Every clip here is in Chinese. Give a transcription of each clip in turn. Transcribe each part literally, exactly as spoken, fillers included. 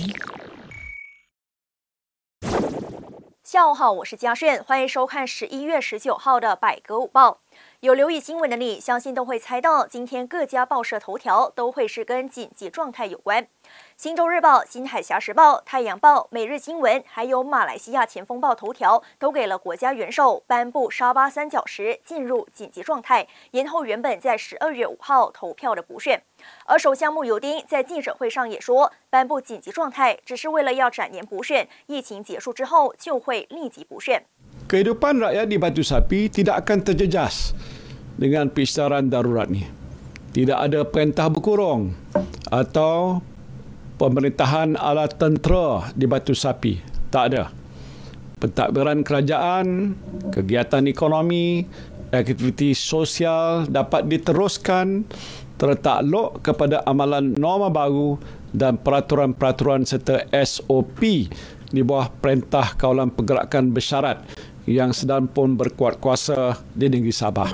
下午好，我是嘉炫，欢迎收看十一月十九号的百格午报。有留意新闻的你，相信都会猜到，今天各家报社头条都会是跟紧急状态有关。新洲日报、新海峡时报、太阳报、每日新闻，还有马来西亚前锋报头条，都给了国家元首颁布沙巴三角时进入紧急状态，延后原本在十二月五号投票的补选。而首相慕尤丁在记者会上也说，颁布紧急状态只是为了要展延补选，疫情结束之后就会立即补选。 Kehidupan rakyat di Batu Sapi tidak akan terjejas dengan pengisytiharan darurat ni. Tidak ada perintah berkurung atau pemerintahan ala tentera di Batu Sapi. Tak ada. Pentadbiran kerajaan, kegiatan ekonomi, aktiviti sosial dapat diteruskan tertakluk kepada amalan norma baru dan peraturan-peraturan serta S O P di bawah Perintah Kawalan Pergerakan Bersyarat yang sedang pun berkuat kuasa di negeri Sabah.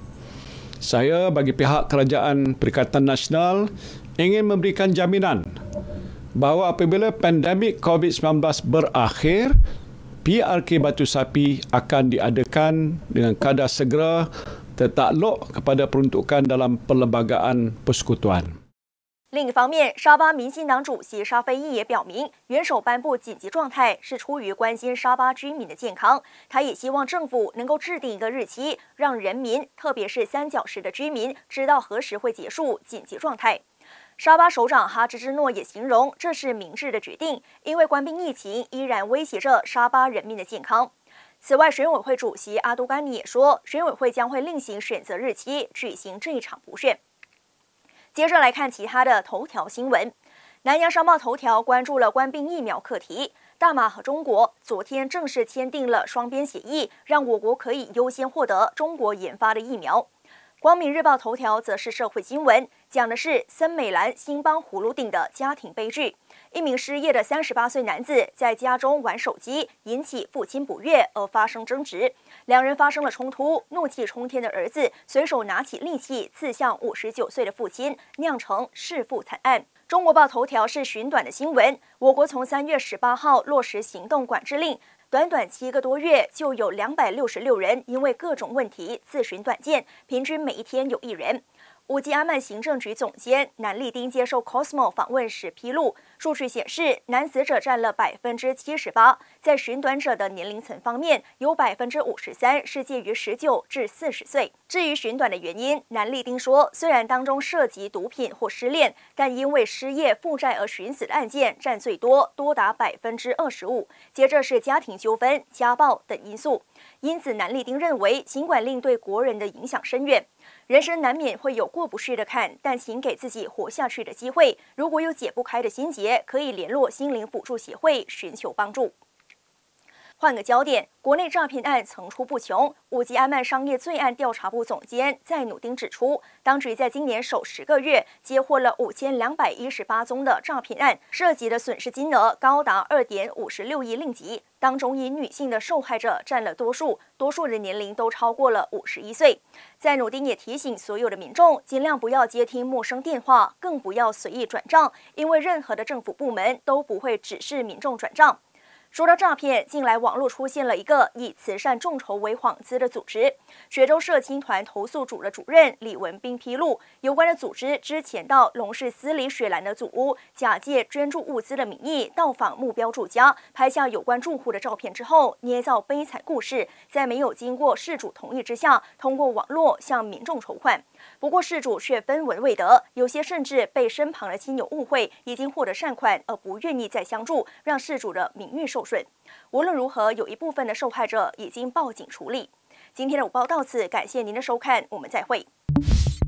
Saya bagi pihak Kerajaan Perikatan Nasional ingin memberikan jaminan bahawa apabila pandemik COVID sembilan belas berakhir, P R K Batu Sapi akan diadakan dengan kadar segera tertakluk kepada peruntukan dalam perlembagaan persekutuan. 另一方面，沙巴民进党主席沙菲益也表明，元首颁布紧急状态是出于关心沙巴居民的健康。他也希望政府能够制定一个日期，让人民，特别是三角石的居民，知道何时会结束紧急状态。沙巴首长哈芝之诺也形容这是明智的决定，因为关闭疫情依然威胁着沙巴人民的健康。此外，选委会主席阿都甘尼也说，选委会将会另行选择日期举行这一场补选。接着来看其他的头条新闻。南洋商报头条关注了官兵疫苗课题。大马和中国昨天正式签订了双边协议，让我国可以优先获得中国研发的疫苗。光明日报头条则是社会新闻，讲的是森美兰新邦葫芦顶的家庭悲剧。一名失业的三十八岁男子在家中玩手机，引起父亲不悦而发生争执，两人发生了冲突，怒气冲天的儿子随手拿起利器刺向五十九岁的父亲，酿成弑父惨案。中国报头条是寻短的新闻，我国从三月十八号落实行动管制令，短短七个多月就有两百六十六人因为各种问题自寻短见，平均每一天有一人。五 G 阿曼行政局总监南立丁接受 Cosmo 访问时披露，数据显示，男死者占了百分之七十八。在寻短者的年龄层方面，有百分之五十三是介于十九至四十岁。至于寻短的原因，南立丁说，虽然当中涉及毒品或失恋，但因为失业负债而寻死的案件占最多，多达百分之二十五。接着是家庭纠纷、家暴等因素。因此，南立丁认为，行管令对国人的影响深远。人生难免会有过不去的坎，但请给自己活下去的机会。如果有解不开的心结，可以联络心灵辅助协会寻求帮助。换个焦点，国内诈骗案层出不穷。五 G 阿曼商业罪案调查部总监在努丁指出，当局在今年首十个月接获了五千两百一十八宗的诈骗案，涉及的损失金额高达二点五十六亿令吉。当中以女性的受害者占了多数，多数的年龄都超过了五十一岁。在努丁也提醒所有的民众，尽量不要接听陌生电话，更不要随意转账，因为任何的政府部门都不会指示民众转账。说到诈骗，近来网络出现了一个以慈善众筹为幌子的组织。雪州社青团投诉组的主任李文斌披露，有关的组织之前到龙氏司里雪兰的祖屋，假借捐助物资的名义到访目标住家，拍下有关住户的照片之后，捏造悲惨故事，在没有经过事主同意之下，通过网络向民众筹款。不过事主却分文未得，有些甚至被身旁的亲友误会已经获得善款而不愿意再相助，让事主的名誉受损。无论如何，有一部分的受害者已经报警处理。今天的午报到此，感谢您的收看，我们再会。